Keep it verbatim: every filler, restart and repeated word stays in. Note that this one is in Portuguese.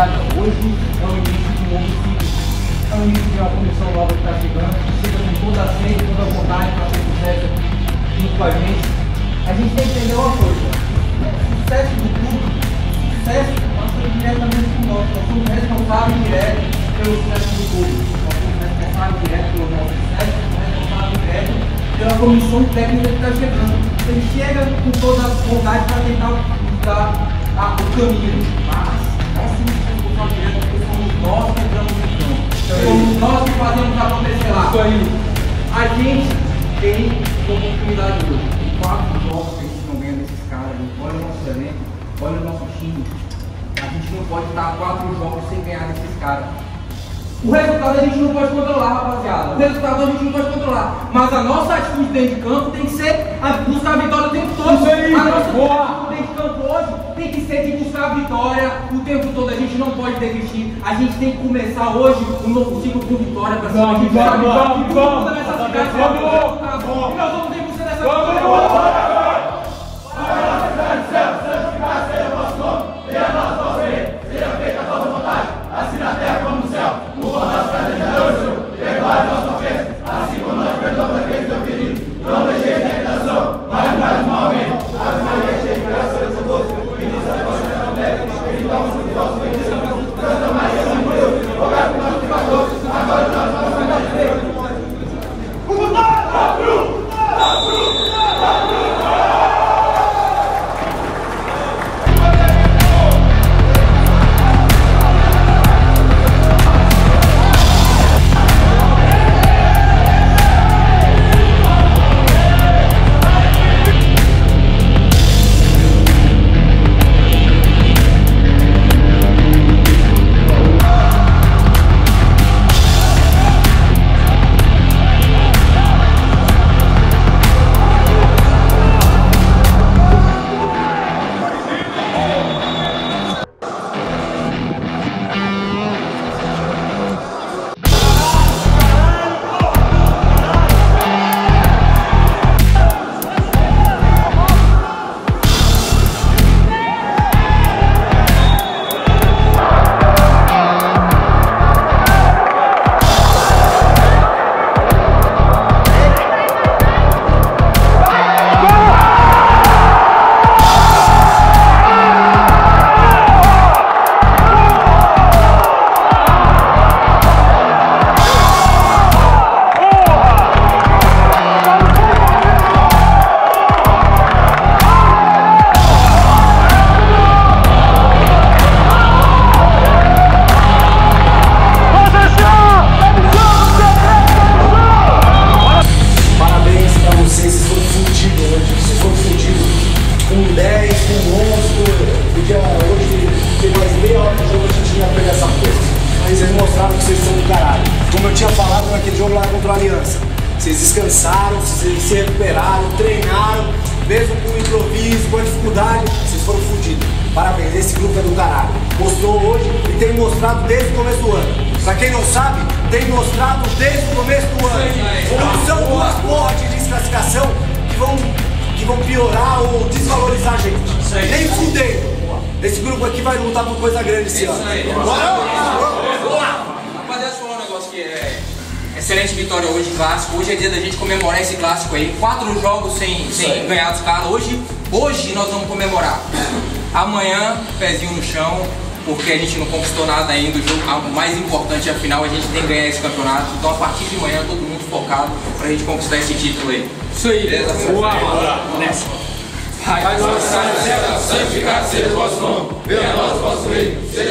rapaziada, hoje é o início de um novo ciclo, é o início de uma comissão nova que está chegando, que chega com toda a sede, toda a vontade para ter sucesso junto com a gente. A gente tem que entender uma coisa, o sucesso do clube, o sucesso passa diretamente com nós, nós somos responsáveis diretos pelo sucesso do clube, nós somos responsáveis diretos pelo nosso sucesso, nós somos responsáveis diretos pela comissão técnica que está chegando. Ele chega com toda a vontade para tentar mudar ah, o caminho, mas nós somos responsáveis diretos porque somos nós que entramos no campo. Somos nós que fazemos acontecer lá. Isso aí. A gente tem oportunidade hoje. Quatro jogos que a gente não ganha desses caras. Olha o nosso elenco, olha o nosso time. A gente não pode estar quatro jogos sem ganhar desses caras. O resultado a gente não pode controlar, rapaziada. O resultado a gente não pode controlar. Mas a nossa atitude dentro de campo tem que ser a buscar a vitória o tempo todo. Isso aí, a nossa boa. atitude dentro de campo hoje tem que ser de buscar a vitória o tempo todo. A gente não pode desistir. A gente tem que começar hoje um novo ciclo com vitória para cima. Vamos, vamos, vamos, vamos. Nessa cidade, Vamos. vamos. E nós vamos ter que ser dessa Vamos. vitória. Como eu tinha falado naquele jogo lá contra a Aliança, vocês descansaram, vocês se recuperaram, treinaram, mesmo com improviso, com dificuldade, vocês foram fodidos. Parabéns, esse grupo é do caralho. Mostrou hoje e tem mostrado desde o começo do ano. Pra quem não sabe, tem mostrado desde o começo do ano. Não são duas porras de desclassificação que vão, que vão piorar ou desvalorizar a gente. Nem fudendo. Esse grupo aqui vai lutar por coisa grande esse ano. Rapaziada, falar um negócio que é excelente vitória hoje, clássico. Hoje é dia da gente comemorar esse clássico aí. Quatro jogos sem, sem ganhar dos caras. Hoje, hoje nós vamos comemorar. Amanhã, pezinho no chão, porque a gente não conquistou nada ainda. O jogo o mais importante é a final, a gente tem que ganhar esse campeonato. Então a partir de manhã todo mundo focado pra gente conquistar esse título aí. Isso aí. Beleza? Boa. Nessa. Pai nosso que estás no céu, santificado seja o vosso nome. Venha a nós o vosso reino. Seja